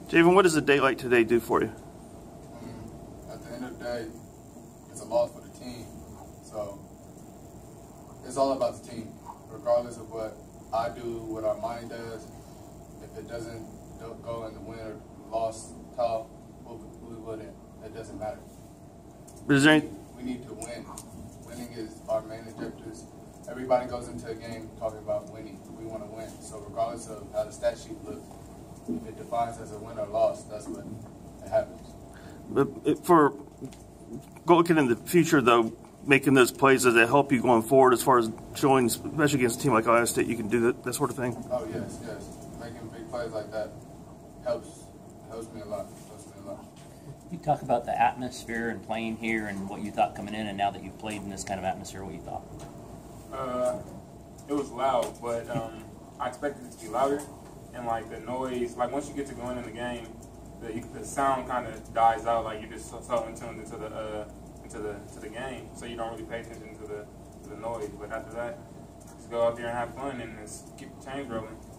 Javin, what does a day like today do for you? At the end of the day, it's a loss for the team. So it's all about the team. Regardless of what I do, what Armani does, if it doesn't go in the win or loss towel, we wouldn't. It doesn't matter. Is there any... We need to win. Winning is our main objectives. Everybody goes into a game talking about winning. We want to win. So regardless of how the stat sheet looks, if it defines as a win or loss, that's what it happens. But for looking in the future, though, making those plays, does it help you going forward as far as showing, especially against a team like Ohio State, you can do that sort of thing? Oh, yes. Making big plays like that helps me a lot. You talk about the atmosphere and playing here and what you thought coming in, and now that you've played in this kind of atmosphere, what you thought? It was loud, but I expected it to be louder. And like the noise, like once you get to going in the game, the sound kind of dies out. Like you're just so in tuned into the game, so you don't really pay attention to the noise. But after that, just go out there and have fun and just keep the chains rolling.